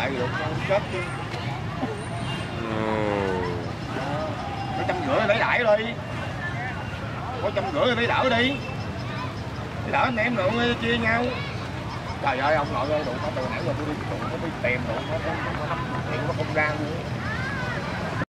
lại được chết chứ. Có 150 lấy đãi đi, có 150 lấy đỡ đi, lấy đỡ anh em rồi chia nhau. Trời ơi ông nội ơi, đủ có từ nãy giờ tôi đi tụng có đi tìm đủ nó nắp tiền nó không ra luôn.